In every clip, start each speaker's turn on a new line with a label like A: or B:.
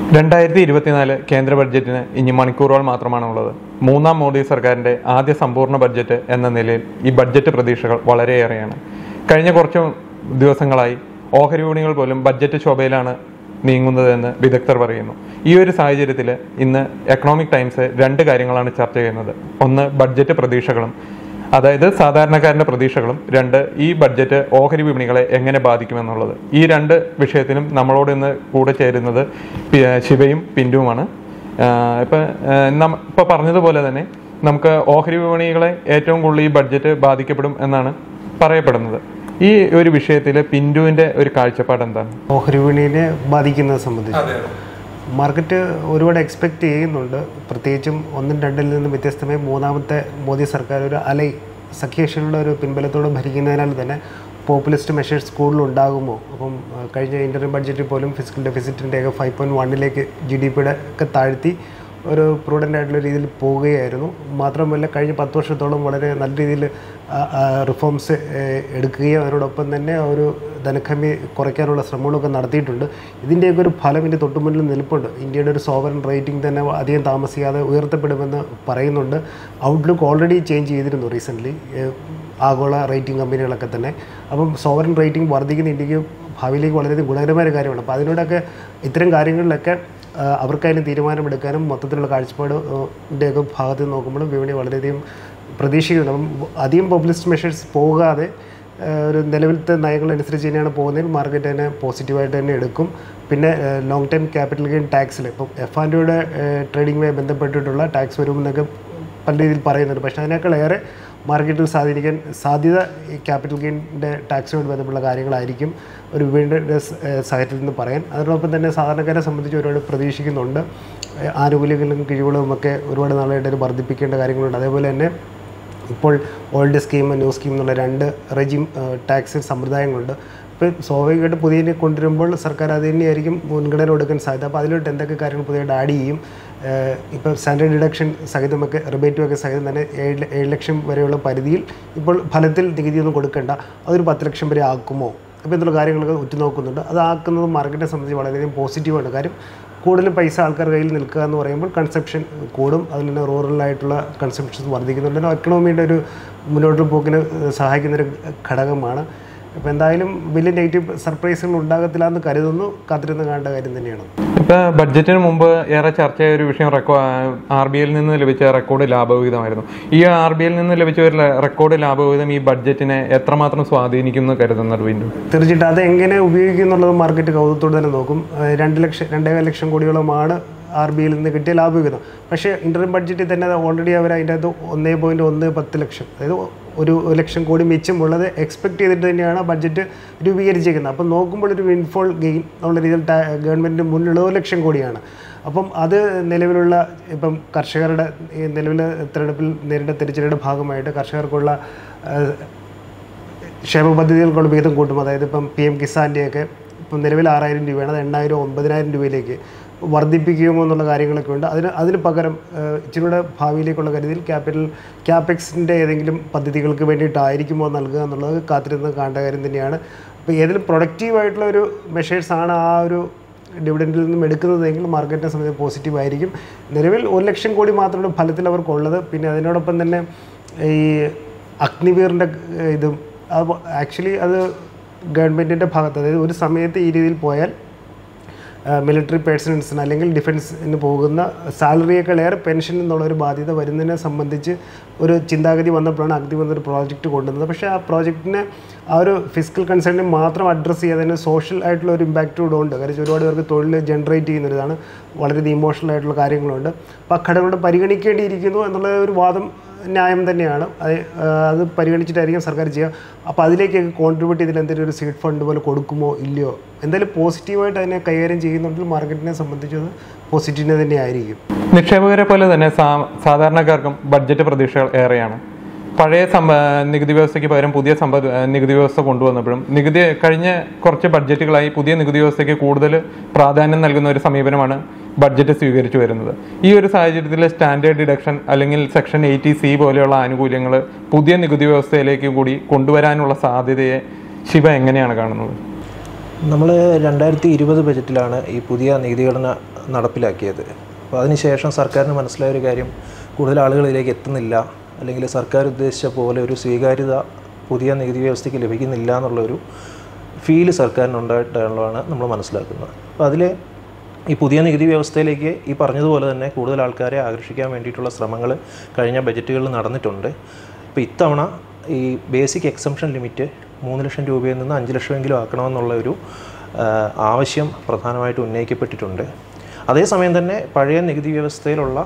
A: 2024 കേന്ദ്ര ബഡ്ജറ്റിന് ഇനി മണിക്കൂറുകൾ മാത്രമാണുള്ളത്. മൂന്നാം മോദി സർക്കാരിൻ്റെ ആദ്യ സമ്പൂർണ്ണ ബഡ്ജറ്റ് എന്ന നിലയിൽ ഈ ബഡ്ജറ്റ് പ്രതീക്ഷകൾ വളരെയേറെയാണ്. കഴിഞ്ഞ കുറച്ച് ദിവസങ്ങളായി ഓഹരി വിപണികൾ പോലും ബഡ്ജറ്റ് ശോഭയിലാണ് നീങ്ങുന്നതെന്ന് വിദഗ്ധർ പറയുന്നു. ഈ ഒരു സാഹചര്യത്തിൽ ഇന്ന് എക്കണോമിക് ടൈംസ് രണ്ട് കാര്യങ്ങളാണ് ചർച്ച ചെയ്യുന്നത്. ഒന്ന്, ബഡ്ജറ്റ് പ്രതീക്ഷകളും, അതായത് സാധാരണക്കാരൻ്റെ പ്രതീക്ഷകളും. രണ്ട്, ഈ ബഡ്ജറ്റ് ഓഹരി വിപണികളെ എങ്ങനെ ബാധിക്കുമെന്നുള്ളത്. ഈ രണ്ട് വിഷയത്തിനും നമ്മളോട് ഇന്ന് കൂടെ ചേരുന്നത് ശിവയും പിന്റുവുമാണ്. ഇപ്പോൾ പറഞ്ഞതുപോലെ തന്നെ നമുക്ക് ഓഹരി വിപണികളെ ഏറ്റവും കൂടുതൽ ഈ ബഡ്ജറ്റ് ബാധിക്കപ്പെടും എന്നാണ് പറയപ്പെടുന്നത്. ഈ ഒരു വിഷയത്തിൽ പിന്റുവിൻ്റെ ഒരു കാഴ്ചപ്പാട് എന്താണ്?
B: ഓഹരി വിപണിയെ ബാധിക്കുന്നത് സംബന്ധിച്ച് മാർക്കറ്റ് ഒരുപാട് എക്സ്പെക്റ്റ് ചെയ്യുന്നുണ്ട്. പ്രത്യേകിച്ചും ഒന്നും രണ്ടിൽ നിന്നും വ്യത്യസ്തമായി മൂന്നാമത്തെ മോദി സർക്കാർ ഒരു സഖ്യകക്ഷികളുടെ ഒരു പിൻബലത്തോടെ ഭരിക്കുന്നതിനാൽ തന്നെ പോപ്പുലിസ്റ്റ് മെഷേഴ്സ് കൂടുതലുണ്ടാകുമോ? അപ്പം കഴിഞ്ഞ ഇൻ്റർം ബഡ്ജറ്റിൽ പോലും ഫിസിക്കൽ ഡെഫിസിറ്റിൻ്റെയൊക്കെ 5.1 GDP ഒക്കെ താഴ്ത്തി ഒരു പ്രൂഡൻ്റ് ആയിട്ടുള്ള രീതിയിൽ പോവുകയായിരുന്നു. മാത്രമല്ല കഴിഞ്ഞ 10 വർഷത്തോളം വളരെ നല്ല രീതിയിൽ റിഫോംസ് എടുക്കുകയും അതിനോടൊപ്പം തന്നെ ഒരു ധനക്കമ്മി കുറയ്ക്കാനുള്ള ശ്രമങ്ങളൊക്കെ നടത്തിയിട്ടുണ്ട്. ഇതിൻ്റെയൊക്കെ ഒരു ഫലം ഇതിൻ്റെ തൊട്ടുമുന്നിൽ നിൽപ്പുണ്ട്. ഇന്ത്യയുടെ ഒരു സോവറൻ റേറ്റിംഗ് തന്നെ അധികം താമസിയാതെ ഉയർത്തപ്പെടുമെന്ന് പറയുന്നുണ്ട്. ഔട്ട്ലുക്ക് ഓൾറെഡി ചേഞ്ച് ചെയ്തിരുന്നു റീസെൻ്റ്ലി ആഗോള റേറ്റിംഗ് കമ്പനികളൊക്കെ തന്നെ. അപ്പം സോവറൻ റേറ്റിംഗ് വർദ്ധിക്കുന്ന ഇന്ത്യക്ക് ഭാവിയിലേക്ക് വളരെയധികം ഗുണകരമായ കാര്യമാണ്. അപ്പോൾ അതിനോടൊക്കെ ഇത്തരം കാര്യങ്ങളിലൊക്കെ അവർക്കതിന് തീരുമാനമെടുക്കാനും മൊത്തത്തിലുള്ള കാഴ്ചപ്പാടിൻ്റെയൊക്കെ ഭാഗത്ത് നോക്കുമ്പോൾ വിപണി വളരെയധികം പ്രതീക്ഷിക്കുന്നു. അപ്പം അധികം പോപ്പുലിസ്റ്റ് മെഷേഴ്സ് പോകാതെ ഒരു നിലവിലത്തെ നയങ്ങളനുസരിച്ച് തന്നെയാണ് പോകുന്നതിൽ മാർക്കറ്റ് തന്നെ പോസിറ്റീവായിട്ട് തന്നെ എടുക്കും. പിന്നെ ലോങ് ടൈം ക്യാപിറ്റൽ ഗെയിൻ ടാക്സിൽ ഇപ്പം F&Oയുടെ ട്രേഡിങ്ങുമായി ബന്ധപ്പെട്ടിട്ടുള്ള ടാക്സ് വരുമെന്നൊക്കെ പല രീതിയിൽ പറയുന്നുണ്ട്. പക്ഷേ അതിനേക്കാളേറെ മാർക്കറ്റിൽ സ്വാധീനിക്കാൻ സാധ്യത ഈ ക്യാപിറ്റൽ ഗെയിനിൻ്റെ ടാക്സുമായിട്ട് ബന്ധപ്പെട്ട കാര്യങ്ങളായിരിക്കും ഒരു വിപണിയുടെ സാഹചര്യത്തിൽ നിന്ന് പറയാൻ. അതിനോടൊപ്പം തന്നെ സാധാരണക്കാരെ സംബന്ധിച്ച് ഒരുപാട് പ്രതീക്ഷിക്കുന്നുണ്ട്. ആനുകൂല്യങ്ങളും കിഴിവുകളും ഒക്കെ ഒരുപാട് നാളായിട്ട് വർദ്ധിപ്പിക്കേണ്ട കാര്യങ്ങളുണ്ട്. അതേപോലെ തന്നെ ഇപ്പോൾ ഓൾഡ് സ്കീം, ന്യൂ സ്കീം എന്നുള്ള രണ്ട് റെജിം ടാക്സ് സമ്പ്രദായങ്ങളുണ്ട്. ഇപ്പോൾ സ്വാഭാവികമായിട്ട് പുതിയതിനെ കൊണ്ടുവരുമ്പോൾ സർക്കാർ അത് തന്നെയായിരിക്കും മുൻഗണന കൊടുക്കാൻ സാധ്യത. അപ്പോൾ അതിലോട്ട് എന്തൊക്കെ കാര്യങ്ങൾ പുതിയതായിട്ട് ആഡ് ചെയ്യും? ഇപ്പോൾ സ്റ്റാൻഡേർഡ് ഡിഡക്ഷൻ സഹിതമൊക്കെ റിബേറ്റുമൊക്കെ സഹിതം തന്നെ 7 ലക്ഷം വരെയുള്ള പരിധിയിൽ ഇപ്പോൾ ഫലത്തിൽ നികുതിയൊന്നും കൊടുക്കേണ്ട, അതൊരു 10 ലക്ഷം വരെ ആക്കുമോ? അപ്പോൾ എന്നുള്ള കാര്യങ്ങളൊക്കെ ഉറ്റുനോക്കുന്നുണ്ട്. അത് ആക്കുന്നത് മാർക്കറ്റിനെ സംബന്ധിച്ച് വളരെയധികം പോസിറ്റീവാണ്. കാര്യം കൂടുതൽ പൈസ ആൾക്കാർ കയ്യിൽ നിൽക്കുക എന്ന് പറയുമ്പോൾ കൺസപ്ഷൻ കൂടും. അതിൽ തന്നെ റൂറലായിട്ടുള്ള കൺസപ്ഷൻസ് വർദ്ധിക്കുന്നുണ്ട്. എക്കണോമിയുടെ ഒരു മുന്നോട്ട് പോക്കിന് സഹായിക്കുന്നൊരു ഘടകമാണ്. അപ്പോൾ എന്തായാലും വലിയ നെഗറ്റീവ് സർപ്രൈസുകൾ ഉണ്ടാകത്തില്ല എന്ന് കരുതുന്നു. കാത്തിരുന്ന് കാണേണ്ട കാര്യം തന്നെയാണ്.
A: ഇപ്പോൾ ബഡ്ജറ്റിന് മുമ്പ് ഏറെ ചർച്ചയായ ഒരു വിഷയം RBIയിൽ നിന്ന് ലഭിച്ച റെക്കോർഡ് ലാഭവിഹിതമായിരുന്നു. ഈ RBIയിൽ നിന്ന് ലഭിച്ച ഒരു റെക്കോർഡ് ലാഭവിഹിതം ഈ ബഡ്ജറ്റിനെ എത്രമാത്രം സ്വാധീനിക്കുമെന്ന് കരുതുന്നത്? വീണ്ടും
B: തീർച്ചയായിട്ടും അത് എങ്ങനെ ഉപയോഗിക്കും എന്നുള്ളത് മാർക്കറ്റ് കൗതുകത്തോടെ തന്നെ നോക്കും. 2.25 ലക്ഷം കോടിയോളമാണ് RBIയിൽ നിന്ന് കിട്ടിയ ലാഭവിഹിതം. പക്ഷേ ഇൻ്റർം ബഡ്ജറ്റിൽ തന്നെ ഓൾറെഡി അവർ അതിൻ്റെ അകത്ത് 1.10 ലക്ഷം, അതായത് 1 ലക്ഷം കോടി മിച്ചമുള്ളത് എക്സ്പെക്ട് ചെയ്തിട്ട് തന്നെയാണ് ബഡ്ജറ്റ് രൂപീകരിച്ചിരിക്കുന്നത്. അപ്പം നോക്കുമ്പോൾ ഒരു വിൻഫോൾ ഗെയിൻ എന്നുള്ള രീതിയിൽ ഗവൺമെൻറ്റിന് മുന്നിലുള്ള 1 ലക്ഷം കോടിയാണ്. അപ്പം അത് നിലവിലുള്ള ഇപ്പം കർഷകരുടെ നിലവിലെ തിരഞ്ഞെടുപ്പിൽ നേരിട്ട തിരിച്ചടിയുടെ ഭാഗമായിട്ട് കർഷകർക്കുള്ള ക്ഷേമ പദ്ധതികൾക്കുള്ള വിഹിതം കൂട്ടും. അതായത് ഇപ്പം PM കിസാൻ്റെയൊക്കെ ഇപ്പം നിലവിൽ 6,000 രൂപയാണ്, അത് 8,000 9,000 രൂപയിലേക്ക് വർദ്ധിപ്പിക്കുമോ എന്നുള്ള കാര്യങ്ങളൊക്കെ ഉണ്ട്. അതിന് പകരം ഇച്ചിരിയുടെ ഭാവിയിലേക്കുള്ള കരുതിയിൽ ക്യാപെക്സിൻ്റെ ഏതെങ്കിലും പദ്ധതികൾക്ക് വേണ്ടിയിട്ടായിരിക്കുമോ നൽകുക എന്നുള്ളത് കാത്തിരുന്ന് കാണേണ്ട കാര്യം തന്നെയാണ്. അപ്പോൾ ഏതെങ്കിലും പ്രൊഡക്റ്റീവായിട്ടുള്ള ഒരു മെഷേഴ്സാണ് ആ ഒരു ഡിവിഡൻഡിൽ നിന്നും എടുക്കുന്നതെങ്കിൽ മാർക്കറ്റിനെ സംബന്ധിച്ച് പോസിറ്റീവായിരിക്കും. നിലവിൽ 1 ലക്ഷം കോടി മാത്രമാണ് ഫലത്തിൽ അവർക്കുള്ളത്. പിന്നെ അതിനോടൊപ്പം തന്നെ ഈ അഗ്നിവീറിൻ്റെ ഇതും ആക്ച്വലി അത് ഗവൺമെൻറ്റിൻ്റെ ഭാഗത്ത്, അതായത് ഒരു സമയത്ത് ഈ രീതിയിൽ പോയാൽ മിലിറ്ററി പേഴ്സൺസിന് അല്ലെങ്കിൽ ഡിഫൻസിന് പോകുന്ന സാലറിയേക്കാളേറെ പെൻഷൻ എന്നുള്ളൊരു ബാധ്യത വരുന്നതിനെ സംബന്ധിച്ച് ഒരു ചിന്താഗതി വന്നപ്പോഴാണ് അഗ്നിവീർ ഒരു പ്രോജക്റ്റ് കൊണ്ടുവന്നത്. പക്ഷേ ആ പ്രോജക്റ്റിനെ ആ ഒരു ഫിസിക്കൽ കൺസേണിനെ മാത്രം അഡ്രസ്സ് ചെയ്യാതെ തന്നെ സോഷ്യൽ ആയിട്ടുള്ള ഒരു ഇമ്പാക്റ്റ് കൂടെ ഉണ്ട്. കാരണം ഒരുപാട് പേർക്ക് തൊഴിൽ ജനറേറ്റ് ചെയ്യുന്നൊരിതാണ്, വളരെയധികം ഇമോഷണൽ ആയിട്ടുള്ള കാര്യങ്ങളുണ്ട്. അപ്പോൾ ആ ഘടകങ്ങളോട് പരിഗണിക്കേണ്ടിയിരിക്കുന്നു എന്നുള്ള ഒരു വാദം ന്യായം തന്നെയാണ്. അത് പരിഗണിച്ചിട്ടായിരിക്കും സർക്കാർ ചെയ്യുക. അപ്പോൾ അതിലേക്കൊക്കെ കോൺട്രിബ്യൂട്ട് ചെയ്തിൽ എന്തെങ്കിലും ഒരു സീഡ് ഫണ്ട് പോലെ കൊടുക്കുമോ ഇല്ലയോ? എന്തായാലും പോസിറ്റീവായിട്ട് അതിനെ കൈകാര്യം ചെയ്യുന്നുണ്ടെങ്കിൽ മാർക്കറ്റിനെ സംബന്ധിച്ചത് പോസിറ്റീവ് തന്നെയായിരിക്കും.
A: നിക്ഷേപകരെ പോലെ തന്നെ സാധാരണക്കാർക്കും ബഡ്ജറ്റ് പ്രതീക്ഷകൾ ഏറെയാണ്. പഴയ നികുതി വ്യവസ്ഥയ്ക്ക് പകരം പുതിയ നികുതി വ്യവസ്ഥ കൊണ്ടുവന്നപ്പോഴും കഴിഞ്ഞ കുറച്ച് ബഡ്ജറ്റുകളായി പുതിയ നികുതി വ്യവസ്ഥയ്ക്ക് കൂടുതൽ പ്രാധാന്യം നൽകുന്ന ഒരു സമീപനമാണ് ബഡ്ജറ്റ് സ്വീകരിച്ചു വരുന്നത്. ഈ ഒരു സാഹചര്യത്തിൽ സ്റ്റാൻഡേർഡ് ഡിഡക്ഷൻ അല്ലെങ്കിൽ സെക്ഷൻ 80C പോലെയുള്ള ആനുകൂല്യങ്ങൾ പുതിയ നികുതി വ്യവസ്ഥയിലേക്ക് കൂടി കൊണ്ടുവരാനുള്ള സാധ്യതയെ ശിവ എങ്ങനെയാണ് കാണുന്നത്?
C: നമ്മൾ 2020 ബജറ്റിലാണ് ഈ പുതിയ നികുതി ഘടന നടപ്പിലാക്കിയത്. അപ്പോൾ അതിനുശേഷം സർക്കാരിന് മനസ്സിലായ ഒരു കാര്യം, കൂടുതൽ ആളുകളിലേക്ക് എത്തുന്നില്ല, അല്ലെങ്കിൽ സർക്കാർ ഉദ്ദേശിച്ച പോലെ ഒരു സ്വീകാര്യത പുതിയ നികുതി വ്യവസ്ഥയ്ക്ക് ലഭിക്കുന്നില്ല എന്നുള്ളൊരു ഫീല് സർക്കാരിനുണ്ടായിട്ടുള്ളതാണ് നമ്മൾ മനസ്സിലാക്കുന്നത്. അപ്പോൾ അതിൽ ഈ പുതിയ നികുതി വ്യവസ്ഥയിലേക്ക് ഈ പറഞ്ഞതുപോലെ തന്നെ കൂടുതൽ ആൾക്കാരെ ആകർഷിക്കാൻ വേണ്ടിയിട്ടുള്ള ശ്രമങ്ങൾ കഴിഞ്ഞ ബജറ്റുകളിൽ നടന്നിട്ടുണ്ട്. ഇപ്പോൾ ഇത്തവണ ഈ ബേസിക് എക്സംഷൻ ലിമിറ്റ് 3 ലക്ഷം രൂപയിൽ നിന്ന് 5 ലക്ഷമെങ്കിലും ആക്കണമെന്നുള്ള ഒരു ആവശ്യം പ്രധാനമായിട്ട് ഉന്നയിക്കപ്പെട്ടിട്ടുണ്ട്. അതേസമയം തന്നെ പഴയ നികുതി വ്യവസ്ഥയിലുള്ള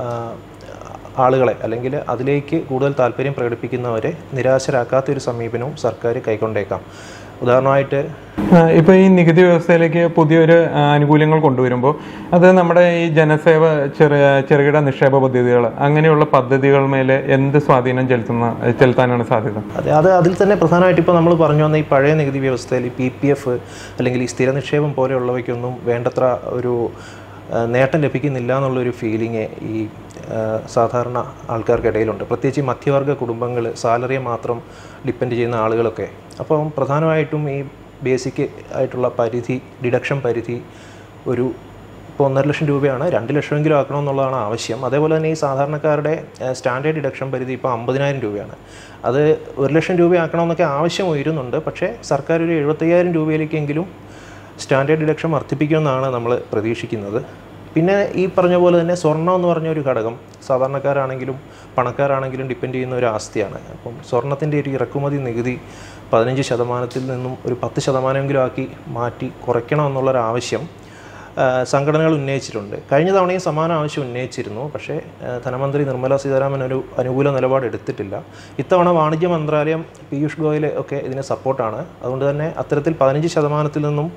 C: ആളുകളെ അല്ലെങ്കിൽ അതിലേക്ക് കൂടുതൽ താല്പര്യം പ്രകടിപ്പിക്കുന്നവരെ നിരാശരാക്കാത്തൊരു സമീപനവും സർക്കാർ കൈക്കൊണ്ടേക്കാം. ഉദാഹരണമായിട്ട്
A: ഇപ്പോൾ ഈ നികുതി വ്യവസ്ഥയിലേക്ക് പുതിയൊരു ആനുകൂല്യങ്ങൾ കൊണ്ടുവരുമ്പോൾ അത് നമ്മുടെ ഈ ജനസേവ ചെറുകിട നിക്ഷേപ പദ്ധതികൾ അങ്ങനെയുള്ള പദ്ധതികൾ മേലെ എന്ത് സ്വാധീനം ചെലുത്താനാണ് സാധ്യത?
C: അത് അതിൽ തന്നെ പ്രധാനമായിട്ട് ഇപ്പോൾ നമ്മൾ പറഞ്ഞു വന്ന ഈ പഴയ നികുതി വ്യവസ്ഥയിൽ ഈ PPF അല്ലെങ്കിൽ ഈ സ്ഥിര നിക്ഷേപം പോലെയുള്ളവയ്ക്കൊന്നും വേണ്ടത്ര ഒരു നേട്ടം ലഭിക്കുന്നില്ല എന്നുള്ളൊരു ഫീലിംഗ് ഈ സാധാരണ ആൾക്കാർക്കിടയിലുണ്ട്. പ്രത്യേകിച്ച് ഈ മധ്യവർഗ കുടുംബങ്ങൾ, സാലറിയെ മാത്രം ഡിപ്പെൻഡ് ചെയ്യുന്ന ആളുകളൊക്കെ. അപ്പം പ്രധാനമായിട്ടും ഈ ബേസിക് ആയിട്ടുള്ള പരിധി, ഡിഡക്ഷൻ പരിധി ഇപ്പോൾ 1.5 ലക്ഷം രൂപയാണ്, 2 ലക്ഷമെങ്കിലും ആക്കണമെന്നുള്ളതാണ് ആവശ്യം. അതേപോലെ തന്നെ ഈ സാധാരണക്കാരുടെ സ്റ്റാൻഡേർഡ് ഡിഡക്ഷൻ പരിധി ഇപ്പോൾ 50,000 രൂപയാണ്. അത് 1 ലക്ഷം രൂപ ആക്കണമെന്നൊക്കെ ആവശ്യം ഉയരുന്നുണ്ട്. പക്ഷേ സർക്കാർ ഒരു 75,000 രൂപയിലേക്കെങ്കിലും സ്റ്റാൻഡേർഡ് ഡിഡക്ഷൻ വർദ്ധിപ്പിക്കുമെന്നാണ് നമ്മൾ പ്രതീക്ഷിക്കുന്നത്. പിന്നെ ഈ പറഞ്ഞ പോലെ തന്നെ സ്വർണ്ണം എന്ന് പറഞ്ഞൊരു ഘടകം സാധാരണക്കാരാണെങ്കിലും പണക്കാരാണെങ്കിലും ഡിപ്പെൻഡ് ചെയ്യുന്ന ഒരു ആസ്തിയാണ്. അപ്പം സ്വർണത്തിൻ്റെ ഒരു ഇറക്കുമതി നികുതി 15% നിന്നും ഒരു 10% ആക്കി മാറ്റി കുറയ്ക്കണമെന്നുള്ളൊരാവശ്യം സംഘടനകൾ ഉന്നയിച്ചിട്ടുണ്ട്. കഴിഞ്ഞ തവണയും സമാന ആവശ്യം ഉന്നയിച്ചിരുന്നു. പക്ഷേ ധനമന്ത്രി നിർമ്മല സീതാരാമൻ ഒരു അനുകൂല നിലപാട് എടുത്തിട്ടില്ല. ഇത്തവണ വാണിജ്യ മന്ത്രാലയം, പീയൂഷ് ഗോയൽ ഒക്കെ ഇതിന് സപ്പോർട്ടാണ്. അതുകൊണ്ട് തന്നെ അത്തരത്തിൽ 15% നിന്നും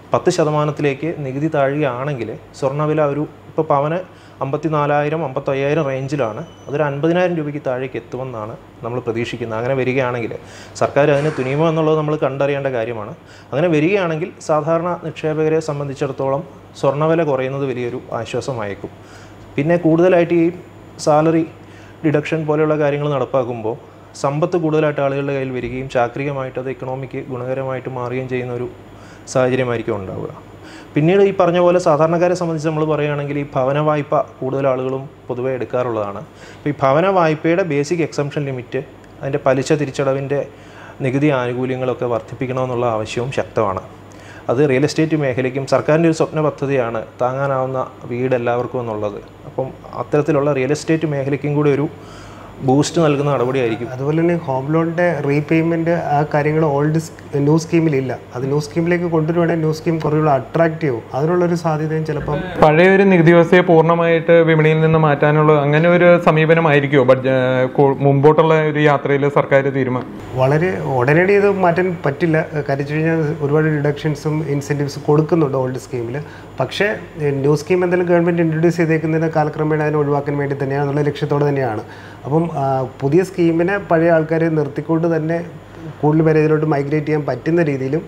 C: 10% നികുതി താഴുകയാണെങ്കിൽ സ്വർണ്ണവില ഇപ്പോൾ പവന് 54,000 55,000 റേഞ്ചിലാണ്. അതൊരു 50,000 രൂപയ്ക്ക് താഴേക്ക് എത്തുമെന്നാണ് നമ്മൾ പ്രതീക്ഷിക്കുന്നത്. അങ്ങനെ വരികയാണെങ്കിൽ സർക്കാർ അതിന് തുനിയുമോ എന്നുള്ളത് നമ്മൾ കണ്ടറിയേണ്ട കാര്യമാണ്. അങ്ങനെ വരികയാണെങ്കിൽ സാധാരണ നിക്ഷേപകരെ സംബന്ധിച്ചിടത്തോളം സ്വർണ്ണവില കുറയുന്നത് വലിയൊരു ആശ്വാസമായേക്കും. പിന്നെ കൂടുതലായിട്ട് ഈ സാലറി ഡിഡക്ഷൻ പോലെയുള്ള കാര്യങ്ങൾ നടപ്പാക്കുമ്പോൾ സമ്പത്ത് കൂടുതലായിട്ട് ആളുകളുടെ കയ്യിൽ വരികയും ചാക്രികമായിട്ട് അത് ഇക്കണോമിക്ക് ഗുണകരമായിട്ട് മാറുകയും ചെയ്യുന്ന ഒരു സാഹചര്യമായിരിക്കും ഉണ്ടാവുക. പിന്നീട് ഈ പറഞ്ഞ പോലെ സാധാരണക്കാരെ സംബന്ധിച്ച് നമ്മൾ പറയുകയാണെങ്കിൽ ഈ ഭവന വായ്പ കൂടുതൽ ആളുകളും പൊതുവെ എടുക്കാറുള്ളതാണ്. അപ്പോൾ ഈ ഭവന വായ്പയുടെ ബേസിക് എക്സംഷൻ ലിമിറ്റ്, അതിൻ്റെ പലിശ തിരിച്ചടവിൻ്റെ നികുതി ആനുകൂല്യങ്ങളൊക്കെ വർദ്ധിപ്പിക്കണമെന്നുള്ള ആവശ്യവും ശക്തമാണ്. അത് റിയൽ എസ്റ്റേറ്റ് മേഖലയ്ക്കും സർക്കാരിൻ്റെ ഒരു സ്വപ്ന പദ്ധതിയാണ് താങ്ങാനാവുന്ന വീട് എല്ലാവർക്കും എന്നുള്ളത്. അപ്പം അത്തരത്തിലുള്ള റിയൽ എസ്റ്റേറ്റ് മേഖലയ്ക്കും കൂടി ഒരു ബൂസ്റ്റ് നൽകുന്ന നടപടിയായിരിക്കും.
B: അതുപോലെ തന്നെ ഹോം ലോണിൻ്റെ റീപേയ്മെൻറ്റ് ആ കാര്യങ്ങൾ ന്യൂ സ്കീമിലില്ല. അത് ന്യൂ സ്കീമിലേക്ക് കൊണ്ടുവരുവാണെങ്കിൽ ന്യൂ സ്കീം കുറച്ചുകൂടെ അട്രാക്റ്റീവ്, അതിനുള്ളൊരു സാധ്യതയും ചിലപ്പം
A: പഴയ ഒരു നികുതി വ്യവസ്ഥയെ പൂർണ്ണമായിട്ട് വിപണിയിൽ നിന്ന് മാറ്റാനുള്ള അങ്ങനെ ഒരു സമീപനമായിരിക്കുമോ മുമ്പോട്ടുള്ള ഒരു യാത്രയിൽ സർക്കാർ തീരുമാനം?
B: വളരെ ഉടനടി ഇത് മാറ്റാൻ പറ്റില്ല. കാര്യം കഴിഞ്ഞാൽ ഒരുപാട് ഡിഡക്ഷൻസും ഇൻസെൻറ്റീവ്സും കൊടുക്കുന്നുണ്ട് ഓൾഡ് സ്കീമിൽ. പക്ഷേ ന്യൂ സ്കീം എന്തെങ്കിലും ഗവൺമെൻറ് ഇൻട്രൊഡ്യൂസ് ചെയ്തേക്കുന്നതിന് കാലക്രമേണ അതിനെ ഒഴിവാക്കാൻ വേണ്ടി തന്നെയാണ്, എന്നുള്ള ലക്ഷ്യത്തോടെ തന്നെയാണ്. അപ്പം പുതിയ സ്കീമിനെ പഴയ ആൾക്കാരെ നിർത്തിക്കൊണ്ട് തന്നെ കൂടുതൽ പേരെ ഇതിലോട്ട് മൈഗ്രേറ്റ് ചെയ്യാൻ പറ്റുന്ന രീതിയിലും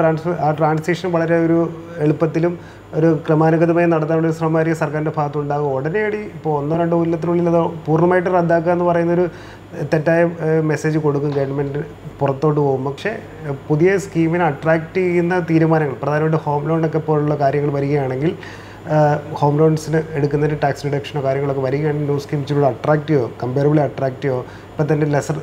B: ആ ട്രാൻസിഷൻ വളരെ ഒരു എളുപ്പത്തിലും ഒരു ക്രമാനുഗതമായി നടത്താനുള്ള ശ്രമമായിരിക്കും സർക്കാരിൻ്റെ ഭാഗത്തുണ്ടാകും. ഉടനടി ഇപ്പോൾ 1-2 കൊല്ലത്തിനുള്ളിൽ അത് പൂർണ്ണമായിട്ട് റദ്ദാക്കുക എന്ന് പറയുന്നൊരു തെറ്റായ മെസ്സേജ് കൊടുക്കും ഗവൺമെൻറ് പുറത്തോട്ട് പോകും. പക്ഷേ പുതിയ സ്കീമിനെ അട്രാക്റ്റ് ചെയ്യുന്ന തീരുമാനങ്ങൾ, പ്രധാനമായിട്ട് ഹോം ലോണൊക്കെ പോലുള്ള കാര്യങ്ങൾ വരികയാണെങ്കിൽ, ഹോം ലോൺസിന് എടുക്കുന്നതിന് ടാക്സ് റിഡക്ഷനോ കാര്യങ്ങളൊക്കെ വരികയാണെങ്കിൽ ന്യൂ സ്കീം ഇച്ചിരി അട്രാക്റ്റീവോ, കമ്പയറബിളി അട്രാക്റ്റീവോ, ഇപ്പം തന്നെ ലെസർ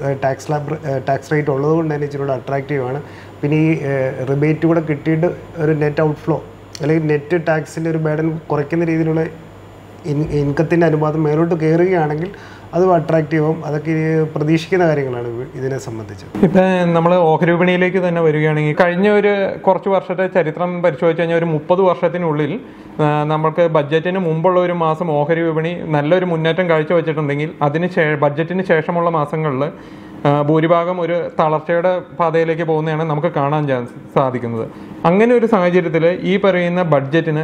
B: ടാക്സ് റേറ്റ് ഉള്ളതുകൊണ്ട് തന്നെ ഇച്ചിരി അട്രാക്റ്റീവാണ്. പിന്നെ ഈ റിബേറ്റ് കൂടെ കിട്ടിയിട്ട് ഒരു നെറ്റ് ഔട്ട്ഫ്ലോ അല്ലെങ്കിൽ നെറ്റ് ടാക്സിൻ്റെ ഒരു ബേഡൻ കുറയ്ക്കുന്ന രീതിയിലുള്ള ഇൻകത്തിൻ്റെ അനുപാതം മേലോട്ട് കയറുകയാണെങ്കിൽ അതും അട്രാക്റ്റീവും. അതൊക്കെ പ്രതീക്ഷിക്കുന്ന കാര്യങ്ങളാണ് ഇതിനെ സംബന്ധിച്ച്.
A: ഇപ്പം നമ്മൾ ഓഹരി വിപണിയിലേക്ക് തന്നെ വരികയാണെങ്കിൽ കഴിഞ്ഞ ഒരു കുറച്ച് വർഷത്തെ ചരിത്രം പരിശോധിച്ച് കഴിഞ്ഞാൽ ഒരു 30 വർഷത്തിനുള്ളിൽ നമ്മൾക്ക് ബഡ്ജറ്റിന് മുമ്പുള്ള ഒരു മാസം ഓഹരി വിപണി നല്ലൊരു മുന്നേറ്റം കാഴ്ചവെച്ചിട്ടുണ്ടെങ്കിൽ ബഡ്ജറ്റിന് ശേഷമുള്ള മാസങ്ങളിൽ ഭൂരിഭാഗം ഒരു തളർച്ചയുടെ പാതയിലേക്ക് പോകുന്നതാണ് നമുക്ക് കാണാൻ സാധിക്കുന്നത്. അങ്ങനെ ഒരു സാഹചര്യത്തിൽ ഈ പറയുന്ന ബഡ്ജറ്റിന്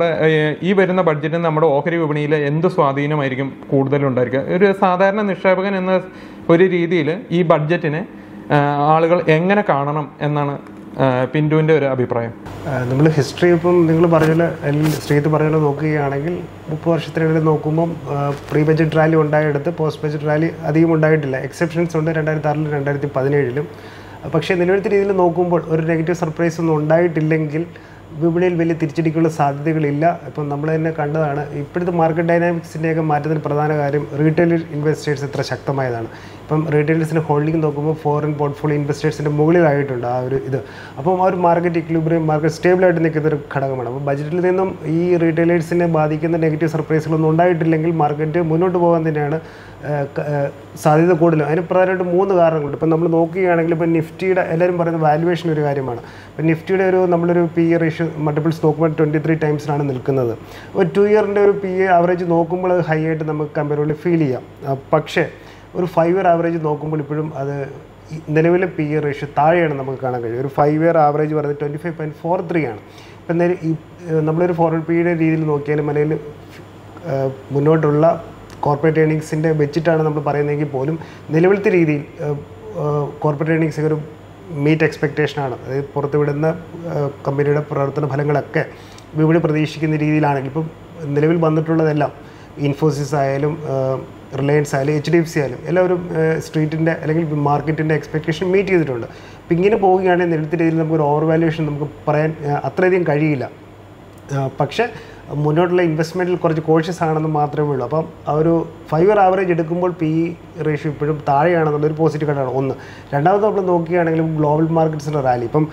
A: ഈ വരുന്ന ബഡ്ജറ്റിന് നമ്മുടെ ഓഹരി വിപണിയിൽ എന്ത് സ്വാധീനമായിരിക്കും കൂടുതലുണ്ടായിരിക്കുക? ഒരു സാധാരണ നിക്ഷേപകൻ എന്ന ഒരു രീതിയിൽ ഈ ബഡ്ജറ്റിനെ ആളുകൾ എങ്ങനെ കാണണം എന്നാണ് പിന്റുവിൻ്റെ ഒരു അഭിപ്രായം?
B: നമ്മൾ ഹിസ്റ്ററി ഇപ്പം നിങ്ങൾ പറഞ്ഞ അല്ലെങ്കിൽ ശ്രീത്ത് പറഞ്ഞ നോക്കുകയാണെങ്കിൽ 30 വർഷത്തിനിടയിൽ നോക്കുമ്പം പ്രീ ബഡ്ജറ്റ് റാലി ഉണ്ടായെടുത്ത് പോസ്റ്റ് ബഡ്ജറ്റ് റാലി അധികം ഉണ്ടായിട്ടില്ല. എക്സെപ്ഷൻസ് ഉണ്ട് 2006-ലും 2017-ലും. പക്ഷേ നിലവിലത്തെ രീതിയിൽ നോക്കുമ്പോൾ ഒരു നെഗറ്റീവ് സർപ്രൈസ് ഒന്നും ഉണ്ടായിട്ടില്ലെങ്കിൽ വിപണിയിൽ വലിയ തിരിച്ചടിക്കുള്ള സാധ്യതകളില്ല. ഇപ്പം നമ്മൾ തന്നെ കണ്ടതാണ് ഇപ്പോഴത്തെ മാർക്കറ്റ് ഡൈനാമിക്സിൻ്റെയൊക്കെ മാറ്റത്തിന് പ്രധാന കാര്യം റീറ്റെയിൽ ഇൻവെസ്റ്റേഴ്സ് ഇത്ര ശക്തമായതാണ്. ഇപ്പം റീറ്റെയിലേഴ്സിൻ്റെ ഹോൾഡിംഗ് നോക്കുമ്പോൾ ഫോറിൻ പോർട്ട്ഫോളിയോ ഇൻവെസ്റ്റേഴ്സിൻ്റെ മുകളിലായിട്ടുണ്ട് ആ ഒരു ഇത്. അപ്പം ആ ഒരു മാർക്കറ്റ് ഇക്വിലിബ്രിയം മാർക്കറ്റ് സ്റ്റേബിളായിട്ട് നിൽക്കുന്ന ഒരു ഘടകമാണ്. അപ്പോൾ ബജറ്റിൽ നിന്നും ഈ റീറ്റെയിലേഴ്സിനെ ബാധിക്കുന്ന നെഗറ്റീവ് സർപ്രൈസുകളൊന്നും ഉണ്ടായിട്ടില്ലെങ്കിൽ മാർക്കറ്റ് മുന്നോട്ട് പോകാൻ തന്നെയാണ് സാധ്യത കൂടുതലും. അതിന് പ്രധാനമായിട്ട് 3 കാരണങ്ങളുണ്ട്. ഇപ്പം നമ്മൾ നോക്കുകയാണെങ്കിൽ ഇപ്പോൾ നിഫ്റ്റിയുടെ എല്ലാവരും പറയുന്ന വാല്യുവേഷൻ ഒരു കാര്യമാണ്. ഇപ്പം നിഫ്റ്റിയുടെ നമ്മളൊരു PE റേഷ്യോ മൾട്ടിപ്പിൾസ് നോക്കുമ്പോൾ 23 ടൈംസിനാണ് നിൽക്കുന്നത്. ഒരു 2 ഇയറിൻ്റെ ഒരു PE ആവറേജ് നോക്കുമ്പോൾ അത് ഹൈ ആയിട്ട് നമുക്ക് കമ്പാരിറ്റീവ്ലി ഫീൽ ചെയ്യാം. പക്ഷേ ഒരു 5 ഇയർ ആവറേജ് നോക്കുമ്പോൾ ഇപ്പോഴും അത് നിലവിലെ PE റേഷ്യോ താഴെയാണ് നമുക്ക് കാണാൻ കഴിയും. ഒരു 5 ഇയർ ആവറേജ് പറയുന്നത് 25.43 ആണ്. ഇപ്പം നമ്മളൊരു ഫോർവേഡ് PEയുടെ രീതിയിൽ നോക്കിയാലും അല്ലെങ്കിൽ മുന്നോട്ടുള്ള കോർപ്പറേറ്റ് ഏർണിങ്സിൻ്റെ വെച്ചിട്ടാണ് നമ്മൾ പറയുന്നതെങ്കിൽ പോലും നിലവിലത്തെ രീതിയിൽ കോർപ്പറേറ്റ് ഏർണിങ്സ് ഒരു മീറ്റ് എക്സ്പെക്റ്റേഷനാണ്. അതായത് പുറത്തുവിടുന്ന കമ്പനിയുടെ പ്രവർത്തന ഫലങ്ങളൊക്കെ വിപണി പ്രതീക്ഷിക്കുന്ന രീതിയിലാണെങ്കിൽ ഇപ്പം നിലവിൽ വന്നിട്ടുള്ളതെല്ലാം ഇൻഫോസിസ് ആയാലും റിലയൻസ് ആയാലും HDFC ആയാലും എല്ലാവരും സ്ട്രീറ്റിൻ്റെ അല്ലെങ്കിൽ മാർക്കറ്റിൻ്റെ എക്സ്പെക്റ്റേഷൻ മീറ്റ് ചെയ്തിട്ടുണ്ട്. അപ്പം ഇങ്ങനെ പോവുകയാണെങ്കിൽ നിലവിലത്തെ രീതിയിൽ നമുക്കൊരു ഓവർ വാല്യുവേഷൻ നമുക്ക് പറയാൻ അത്രയധികം കഴിയില്ല. പക്ഷേ മുന്നോട്ടുള്ള ഇൻവെസ്റ്റ്മെൻറ്റിൽ കുറച്ച് കോഷ്യസ് ആണെന്ന് മാത്രമേ ഉള്ളൂ. അപ്പം ആ ഒരു 5 ഇയർ ആവറേജ് എടുക്കുമ്പോൾ PE റേഷ്യോ ഇപ്പോഴും താഴെയാണെന്നുള്ളൊരു പോസിറ്റീവ് ഘട്ടമാണ് ഒന്ന്. രണ്ടാമത് നമ്മൾ നോക്കുകയാണെങ്കിലും ഗ്ലോബൽ മാർക്കറ്റ്സിൻ്റെ റാലി ഇപ്പം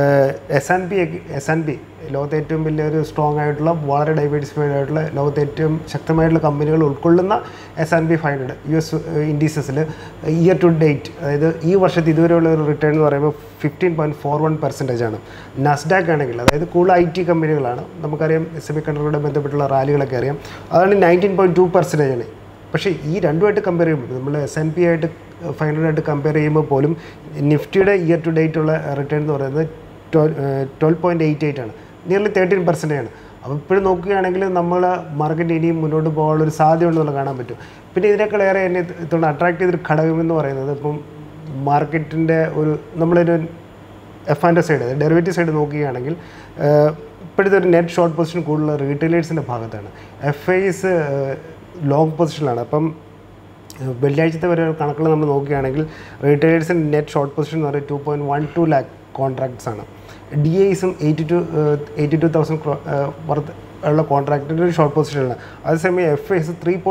B: S&P ലോകത്തെ ഏറ്റവും വലിയൊരു സ്ട്രോങ് ആയിട്ടുള്ള വളരെ ഡൈവേഴ്സിഫൈഡ് ആയിട്ടുള്ള ലോകത്തെ ഏറ്റവും ശക്തമായിട്ടുള്ള കമ്പനികൾ ഉൾക്കൊള്ളുന്ന S&P 500 US ഇൻഡീസസിൽ ഇയർ ടു ഡേറ്റ് അതായത് ഈ വർഷത്തെ ഇതുവരെയുള്ള ഒരു റിട്ടേൺ എന്ന് പറയുമ്പോൾ 15.41% ആണ്. നാസ്ഡാക്ക് ആണെങ്കിൽ അതായത് കൂടുതൽ IT കമ്പനികളാണ്, നമുക്കറിയാം സെമി കണ്ടക്ടറുടെ ബന്ധപ്പെട്ടുള്ള റാലികളൊക്കെ അറിയാം, അതാണ് 19.2% ആണ്. പക്ഷേ ഈ രണ്ടുമായിട്ട് കമ്പയർ ചെയ്യുമ്പോൾ നമ്മൾ S&P ആയിട്ട് 500 ആയിട്ട് കമ്പയർ ചെയ്യുമ്പോൾ പോലും നിഫ്റ്റിയുടെ ഇയർ ടു ഡേറ്റ് ഉള്ള റിട്ടേൺ എന്ന് പറയുന്നത് 12.88 ആണ്, നിയർലി 13% ആണ്. അപ്പോൾ ഇപ്പോഴും നോക്കുകയാണെങ്കിൽ നമ്മൾ മാർക്കറ്റ് ഇനിയും മുന്നോട്ട് പോകാനുള്ളൊരു സാധ്യത ഉണ്ടെന്നുള്ളത് കാണാൻ പറ്റും. പിന്നെ ഇതിനേക്കാളേറെ എന്നെ ഇത്തോടെ അട്രാക്ട് ചെയ്തൊരു ഘടകമെന്ന് പറയുന്നത് ഇപ്പം മാർക്കറ്റിൻ്റെ നമ്മളൊരു F&O സൈഡ് ഡെറിവേറ്റീവ് സൈഡ് നോക്കുകയാണെങ്കിൽ ഇപ്പോഴത്തെ ഒരു നെറ്റ് ഷോർട്ട് പൊസിഷൻ കൂടുതൽ റീറ്റെയിലേഴ്സിൻ്റെ ഭാഗത്താണ്. FIs ലോങ് പൊസിഷനിലാണ്. അപ്പം വെള്ളിയാഴ്ചത്തെ വരെ കണക്കുകൾ നമ്മൾ നോക്കുകയാണെങ്കിൽ റീറ്റെയിലേഴ്സിൻ്റെ നെറ്റ് ഷോർട്ട് പൊസിഷൻ എന്ന് പറയുന്നത് 2.12 lakh കോൺട്രാക്ട്സ് ആണ്. DIs 82,000 വർത്ത് ഉള്ള കോൺട്രാക്റ്റിൻ്റെ ഒരു ഷോർട്ട് പൊസിഷനാണ്. അതേസമയം FIs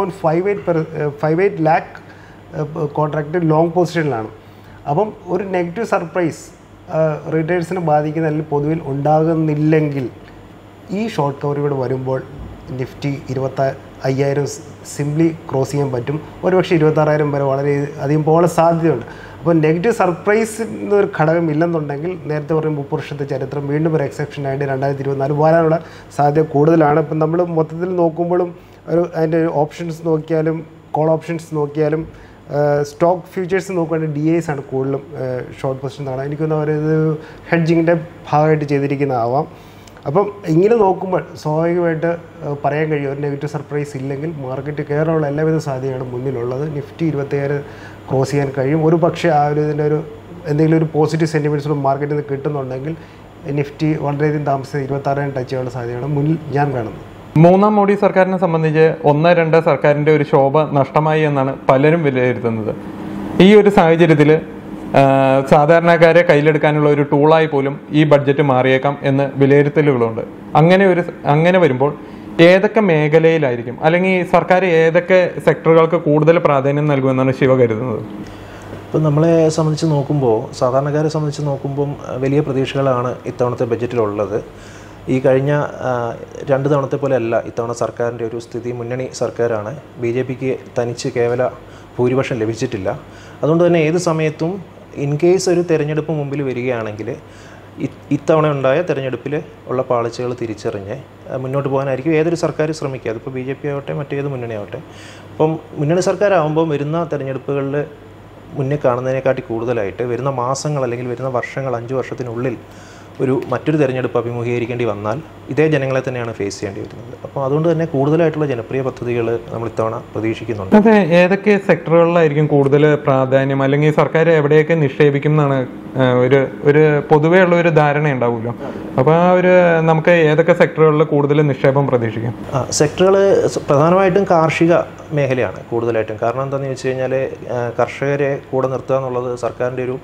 B: 3.58 lakh കോൺട്രാക്റ്റ് ലോങ് പൊസിഷനിലാണ്. അപ്പം ഒരു നെഗറ്റീവ് സർപ്രൈസ് റീറ്റെയിലേഴ്സിനെ ബാധിക്കുന്ന അല്ലെങ്കിൽ പൊതുവിൽ ഉണ്ടാകുന്നില്ലെങ്കിൽ ഈ ഷോർട്ട് കവർ ഇവിടെ വരുമ്പോൾ നിഫ്റ്റി 25,000 സിംപ്ലി ക്രോസ് ചെയ്യാൻ പറ്റും. ഒരുപക്ഷെ 26,000 വരെ വളരെ അധികം പോകാനുള്ള സാധ്യതയുണ്ട്. അപ്പോൾ നെഗറ്റീവ് സർപ്രൈസ് എന്നൊരു ഘടകം ഇല്ലെന്നുണ്ടെങ്കിൽ നേരത്തെ പറയും 30 വർഷത്തെ ചരിത്രം വീണ്ടും ഒരു എക്സെപ്ഷനായിട്ട് 2024 വരാനുള്ള സാധ്യത കൂടുതലാണ്. ഇപ്പം നമ്മൾ മൊത്തത്തിൽ നോക്കുമ്പോഴും അതിൻ്റെ ഓപ്ഷൻസ് നോക്കിയാലും കോൾ ഓപ്ഷൻസ് നോക്കിയാലും സ്റ്റോക്ക് ഫ്യൂച്ചേഴ്സ് നോക്കുകയാണെങ്കിൽ DIs ആണ് കൂടുതലും ഷോർട്ട് പൊസിഷൻ എന്നാണ് എനിക്കൊന്ന് പറയുന്നത് ഹെഡ്ജിങ്ങിൻ്റെ ഭാഗമായിട്ട് ചെയ്തിരിക്കുന്നതാവാം. അപ്പം ഇങ്ങനെ നോക്കുമ്പോൾ സ്വാഭാവികമായിട്ട് പറയാൻ കഴിയും ഒരു നെഗറ്റീവ് സർപ്രൈസ് ഇല്ലെങ്കിൽ മാർക്കറ്റ് കയറാനുള്ള എല്ലാവിധ സാധ്യതയാണ് മുന്നിലുള്ളത്. നിഫ്റ്റി 26 ക്രോസ് ചെയ്യാൻ കഴിയും. ഒരു പക്ഷേ ആ ഒരു ഇതിൻ്റെ ഒരു എന്തെങ്കിലും ഒരു പോസിറ്റീവ് സെൻറ്റിമെൻറ്റ്സ് മാർക്കറ്റിൽ നിന്ന് കിട്ടുന്നുണ്ടെങ്കിൽ നിഫ്റ്റി വളരെയധികം താമസിച്ച് 26 ടച്ച് ചെയ്യാനുള്ള സാധ്യതയാണ് മുന്നിൽ ഞാൻ കാണുന്നത്.
A: മൂന്നാം മോഡി സർക്കാരിനെ സംബന്ധിച്ച് 1-2 സർക്കാരിൻ്റെ ഒരു ശോഭ നഷ്ടമായി എന്നാണ് പലരും വിലയിരുത്തുന്നത്. ഈ ഒരു സാഹചര്യത്തിൽ സാധാരണക്കാരെ കയ്യിലെടുക്കാനുള്ള ഒരു ടൂളായി പോലും ഈ ബഡ്ജറ്റ് മാറിയേക്കാം എന്ന് വിലയിരുത്തലുകളുണ്ട്. അങ്ങനെ വരുമ്പോൾ ഏതൊക്കെ മേഖലയിലായിരിക്കും അല്ലെങ്കിൽ സർക്കാർ ഏതൊക്കെ സെക്ടറുകൾക്ക് കൂടുതൽ പ്രാധാന്യം നൽകുമെന്നാണ് ശിവ കരുതുന്നത്?
C: ഇപ്പം നമ്മളെ സംബന്ധിച്ച് നോക്കുമ്പോൾ സാധാരണക്കാരെ സംബന്ധിച്ച് നോക്കുമ്പം വലിയ പ്രതീക്ഷകളാണ് ഇത്തവണത്തെ ബഡ്ജറ്റിലുള്ളത്. ഈ കഴിഞ്ഞ 2 തവണത്തെ പോലെ അല്ല ഇത്തവണ സർക്കാരിൻ്റെ ഒരു സ്ഥിതി. മുന്നണി സർക്കാരാണ്. BJPക്ക് തനിച്ച് കേവല ഭൂരിപക്ഷം ലഭിച്ചിട്ടില്ല. അതുകൊണ്ട് തന്നെ ഏത് സമയത്തും ഇൻ കേസ് ഒരു തെരഞ്ഞെടുപ്പ് മുമ്പിൽ വരികയാണെങ്കിൽ ഇത്തവണ ഉണ്ടായ തെരഞ്ഞെടുപ്പിൽ ഉള്ള പാളിച്ചകൾ തിരിച്ചറിഞ്ഞ് മുന്നോട്ട് പോകാനായിരിക്കും ഏതൊരു സർക്കാർ ശ്രമിക്കുക. അതിപ്പോൾ BJP ആവട്ടെ മറ്റേത് മുന്നണി ആവട്ടെ. അപ്പം മുന്നണി സർക്കാരാകുമ്പോൾ വരുന്ന തെരഞ്ഞെടുപ്പുകളിൽ മുന്നേ കാണുന്നതിനെക്കാട്ടി കൂടുതലായിട്ട് വരുന്ന മാസങ്ങൾ അല്ലെങ്കിൽ വരുന്ന വർഷങ്ങൾ 5 വർഷത്തിനുള്ളിൽ മറ്റൊരു തെരഞ്ഞെടുപ്പ് അഭിമുഖീകരിക്കേണ്ടി വന്നാൽ ഇതേ ജനങ്ങളെ തന്നെയാണ് ഫേസ് ചെയ്യേണ്ടി വരുന്നത്. അപ്പോൾ അതുകൊണ്ട് തന്നെ കൂടുതലായിട്ടുള്ള ജനപ്രിയ പദ്ധതികൾ നമ്മൾ ഇത്തവണ പ്രതീക്ഷിക്കുന്നുണ്ട്.
A: അതെ, ഏതൊക്കെ സെക്ടറുകളിലായിരിക്കും കൂടുതൽ പ്രാധാന്യം അല്ലെങ്കിൽ സർക്കാർ എവിടെയൊക്കെ നിക്ഷേപിക്കും എന്നാണ് ഒരു പൊതുവേ ഉള്ള ഒരു ധാരണ ഉണ്ടാവുമല്ലോ. അപ്പോൾ നമുക്ക് ഏതൊക്കെ സെക്ടറുകളിൽ കൂടുതൽ നിക്ഷേപം പ്രതീക്ഷിക്കാം?
C: സെക്ടറുകൾ പ്രധാനമായിട്ടും കാർഷിക മേഖലയാണ് കൂടുതലായിട്ടും. കാരണം എന്താണെന്ന് വെച്ച് കഴിഞ്ഞാൽ കർഷകരെ കൂടെ നിർത്തുക എന്നുള്ളത് സർക്കാരിൻ്റെ ഒരു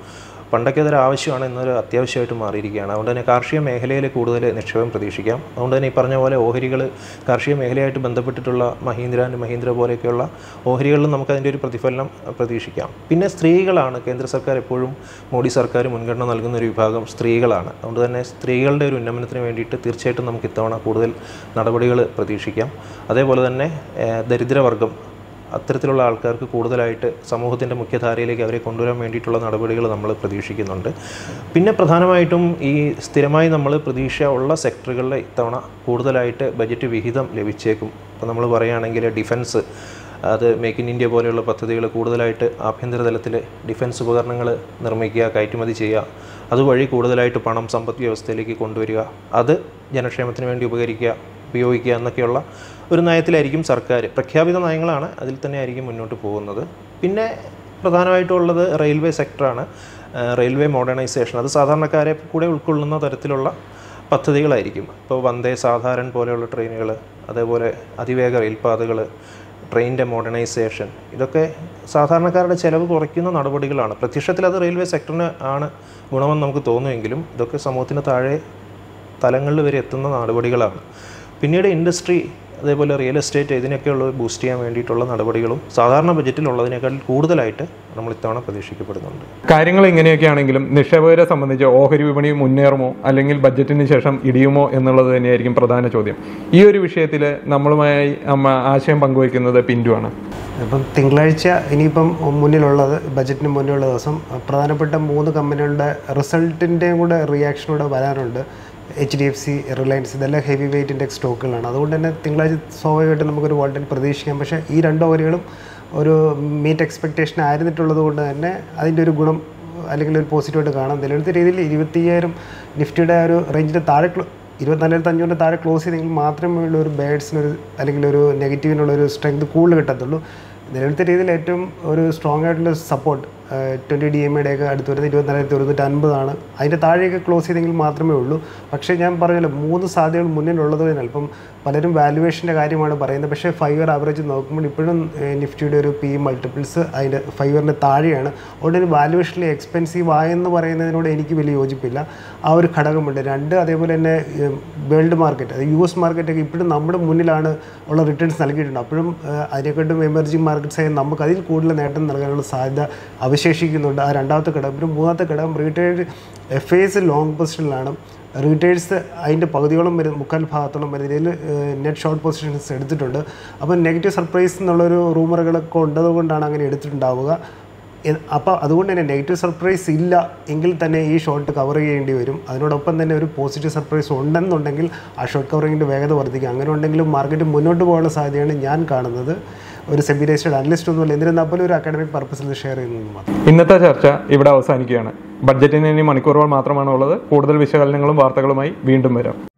C: പണ്ടൊക്കെ അതൊരു ആവശ്യമാണ്, എന്നൊരു അത്യാവശ്യമായിട്ട് മാറിയിരിക്കുകയാണ്. അതുകൊണ്ട് തന്നെ കാർഷിക മേഖലയിൽ കൂടുതൽ നിക്ഷേപം പ്രതീക്ഷിക്കാം. അതുകൊണ്ട് തന്നെ ഈ പറഞ്ഞ പോലെ ഓഹരികൾ, കാർഷിക മേഖലയായിട്ട് ബന്ധപ്പെട്ടിട്ടുള്ള മഹീന്ദ്ര പോലെയൊക്കെയുള്ള ഓഹരികളിലും നമുക്ക് അതിൻ്റെ ഒരു പ്രതിഫലനം പ്രതീക്ഷിക്കാം. പിന്നെ സ്ത്രീകളാണ് കേന്ദ്ര സർക്കാർ എപ്പോഴും, മോഡി സർക്കാർ മുൻഗണന നൽകുന്ന ഒരു വിഭാഗം സ്ത്രീകളാണ്. അതുകൊണ്ട് തന്നെ സ്ത്രീകളുടെ ഒരു ഉന്നമനത്തിന് വേണ്ടിയിട്ട് തീർച്ചയായിട്ടും നമുക്ക് ഇത്തവണ കൂടുതൽ നടപടികൾ പ്രതീക്ഷിക്കാം. അതേപോലെ തന്നെ ദരിദ്രവർഗം, അത്തരത്തിലുള്ള ആൾക്കാർക്ക് കൂടുതലായിട്ട് സമൂഹത്തിൻ്റെ മുഖ്യധാരയിലേക്ക് അവരെ കൊണ്ടുവരാൻ വേണ്ടിയിട്ടുള്ള നടപടികൾ നമ്മൾ പ്രതീക്ഷിക്കുന്നുണ്ട്. പിന്നെ പ്രധാനമായിട്ടും ഈ സ്ഥിരമായി നമ്മൾ പ്രതീക്ഷ ഉള്ള സെക്ടറുകളിൽ ഇത്തവണ കൂടുതലായിട്ട് ബജറ്റ് വിഹിതം ലഭിച്ചേക്കും. ഇപ്പോൾ നമ്മൾ പറയുകയാണെങ്കിൽ ഡിഫൻസ്, അത് മേക്ക് ഇൻ ഇന്ത്യ പോലെയുള്ള പദ്ധതികൾ കൂടുതലായിട്ട് ആഭ്യന്തര തലത്തിൽ ഡിഫൻസ് ഉപകരണങ്ങൾ നിർമ്മിക്കുക, കയറ്റുമതി ചെയ്യുക, അതുവഴി കൂടുതലായിട്ട് പണം സമ്പദ് വ്യവസ്ഥയിലേക്ക് കൊണ്ടുവരിക, അത് ജനക്ഷേമത്തിന് വേണ്ടി ഉപയോഗിക്കുക എന്നൊക്കെയുള്ള ഒരു നയത്തിലായിരിക്കും സർക്കാർ. പ്രഖ്യാപിത നയങ്ങളാണ്, അതിൽ തന്നെ ആയിരിക്കും മുന്നോട്ട് പോകുന്നത്. പിന്നെ പ്രധാനമായിട്ടുള്ളത് റെയിൽവേ സെക്ടറാണ്. റെയിൽവേ മോഡേണൈസേഷൻ, അത് സാധാരണക്കാരെ കൂടെ ഉൾക്കൊള്ളുന്ന തരത്തിലുള്ള പദ്ധതികളായിരിക്കും. ഇപ്പോൾ വന്ദേ സാധാരൺ പോലെയുള്ള ട്രെയിനുകൾ, അതേപോലെ അതിവേഗ റെയിൽപാതകൾ, ട്രെയിനിൻ്റെ മോഡേണൈസേഷൻ, ഇതൊക്കെ സാധാരണക്കാരുടെ ചിലവ് കുറയ്ക്കുന്ന നടപടികളാണ്. പ്രത്യക്ഷത്തിൽ അത് റെയിൽവേ സെക്ടറിന് ആണ് ഗുണമെന്ന് നമുക്ക് തോന്നുമെങ്കിലും ഇതൊക്കെ സമൂഹത്തിന് താഴെ തലങ്ങളിൽ വരെ എത്തുന്ന നടപടികളാണ്. പിന്നീട് ഇൻഡസ്ട്രി, അതേപോലെ റിയൽ എസ്റ്റേറ്റ്, ഇതിനൊക്കെയുള്ള ബൂസ്റ്റ് ചെയ്യാൻ വേണ്ടിയിട്ടുള്ള നടപടികളും സാധാരണ ബജറ്റിലുള്ളതിനേക്കാൾ കൂടുതലായിട്ട് നമ്മൾ ഇത്തവണ പ്രതീക്ഷിക്കപ്പെടുന്നുണ്ട്.
A: കാര്യങ്ങൾ ഇങ്ങനെയൊക്കെയാണെങ്കിലും നിക്ഷേപകരെ സംബന്ധിച്ച് ഓഹരി വിപണി മുന്നേറുമോ അല്ലെങ്കിൽ ബജറ്റിന് ശേഷം ഇടിയുമോ എന്നുള്ളത് തന്നെയായിരിക്കും പ്രധാന ചോദ്യം. ഈ ഒരു വിഷയത്തിൽ നമ്മളുമായി ആശയം പങ്കുവയ്ക്കുന്നത് പിന്റു ആണ്.
B: ഇപ്പം തിങ്കളാഴ്ച ഇനിയിപ്പം മുന്നിലുള്ളത്, ബജറ്റിന് മുന്നിലുള്ള ദിവസം പ്രധാനപ്പെട്ട 3 കമ്പനികളുടെ റിസൾട്ടിൻ്റെയും കൂടെ റിയാക്ഷനൂടെ വരാനുണ്ട്. HDFC, റിലയൻസ്, ഇതെല്ലാം ഹെവി വെയിറ്റ് ഇൻഡെക്സ് സ്റ്റോക്കുകളാണ്. അതുകൊണ്ട് തന്നെ തിങ്കളാഴ്ച സ്വാഭാവികമായിട്ടും നമുക്കൊരു വോൾട്ടേജ് പ്രതീക്ഷിക്കാം. പക്ഷേ ഈ 2 ഓഹരികളും ഒരു മീറ്റ് എക്സ്പെക്റ്റേഷൻ ആയിരുന്നിട്ടുള്ളത് കൊണ്ട് തന്നെ അതിൻ്റെ ഒരു ഗുണം അല്ലെങ്കിൽ ഒരു പോസിറ്റീവായിട്ട് കാണാം. നിലവിലത്തെ രീതിയിൽ 25,000 നിഫ്റ്റിയുടെ ഒരു റേഞ്ചിൻ്റെ താഴെ 24,500 താഴെ ക്ലോസ് ചെയ്തെങ്കിൽ മാത്രമേ ഉള്ള ഒരു ബേഡ്സിനൊരു അല്ലെങ്കിൽ ഒരു നെഗറ്റീവിനുള്ളൊരു സ്ട്രെങ്ത് കൂടുതൽ കിട്ടത്തുള്ളൂ. നിലവിലത്തെ രീതിയിൽ ഏറ്റവും ഒരു സ്ട്രോങ് ആയിട്ടുള്ള സപ്പോർട്ട് 20 DMA ഒക്കെ അടുത്ത് വരുന്നത് 24,150 ആണ്. അതിൻ്റെ താഴെയൊക്കെ ക്ലോസ് ചെയ്തെങ്കിൽ മാത്രമേ ഉള്ളൂ. പക്ഷേ ഞാൻ പറഞ്ഞല്ലോ 3 സാധ്യതകൾ മുന്നിലുള്ളത് തന്നെ അല്പം പലരും വാല്യുവേഷൻ്റെ കാര്യമാണ് പറയുന്നത്. പക്ഷേ 5 ഇയർ ആവറേജ് നോക്കുമ്പോൾ ഇപ്പോഴും നിഫ്റ്റിയുടെ ഒരു PE മൾട്ടിപ്പിൾസ് അതിൻ്റെ 5 ഇയറിൻ്റെ താഴെയാണ്. അതുകൊണ്ട് ഒരു വാല്യുവേഷനിൽ എക്സ്പെൻസീവ് ആയെന്ന് പറയുന്നതിനോട് എനിക്ക് വലിയ യോജിപ്പില്ല. ആ ഒരു ഘടകമുണ്ട്. 2, അതേപോലെ തന്നെ വേൾഡ് മാർക്കറ്റ്, അത് US മാർക്കറ്റൊക്കെ ഇപ്പോഴും നമ്മുടെ മുന്നിലാണ് ഉള്ള റിട്ടേൺസ് നൽകിയിട്ടുണ്ട്. അപ്പോഴും അതിനെക്കാട്ടും എമർജിങ് മാർക്കറ്റ്സായി നമുക്ക് അതിൽ കൂടുതൽ നേട്ടം നൽകാനുള്ള സാധ്യത അവശേഷിക്കുന്നുണ്ട്. ആ രണ്ടാമത്തെ ഘടകം. പിന്നെ മൂന്നാമത്തെ ഘടകം റീറ്റെയിൽ FIs ലോങ് പൊസിഷനിലാണ്. റീറ്റെയിൽസ് അതിൻ്റെ പകുതിയോളം വരുന്ന 3/4 ഭാഗത്തോളം വരുന്ന ഇതിൽ നെറ്റ് ഷോർട്ട് പൊസിഷൻസ് എടുത്തിട്ടുണ്ട്. അപ്പോൾ നെഗറ്റീവ് സർപ്രൈസ് എന്നുള്ളൊരു റൂമറുകളൊക്കെ ഉണ്ടതുകൊണ്ടാണ് അങ്ങനെ എടുത്തിട്ടുണ്ടാവുക. അപ്പോൾ അതുകൊണ്ട് തന്നെ നെഗറ്റീവ് സർപ്രൈസ് ഇല്ല എങ്കിൽ തന്നെ ഈ ഷോർട്ട് കവർ ചെയ്യേണ്ടി വരും. അതിനോടൊപ്പം തന്നെ ഒരു പോസിറ്റീവ് സർപ്രൈസ് ഉണ്ടെന്നുണ്ടെങ്കിൽ ആ ഷോർട്ട് കവറിങ്ങിൻ്റെ വേഗത വർദ്ധിക്കും. അങ്ങനെ ഉണ്ടെങ്കിലും മാർക്കറ്റ് മുന്നോട്ട് പോകാനുള്ള സാധ്യതയാണ് ഞാൻ കാണുന്നത്. ഒരു സെമി രജിസ്റ്റേഡ് അനലിസ്റ്റ് ഒന്നുമില്ല, എന്നിരുന്നാൽ പോലും ഒരു അക്കാഡമിക് പർപ്പസിൽ ഷെയർ ചെയ്യുന്നത് മാത്രം.
A: ഇന്നത്തെ ചർച്ച ഇവിടെ അവസാനിക്കുകയാണ്. ബഡ്ജറ്റിന് ഇനി മണിക്കൂറുകൾ മാത്രമാണ് ഉള്ളത്. കൂടുതൽ വിശകലനങ്ങളും വാർത്തകളുമായി വീണ്ടും വരാം.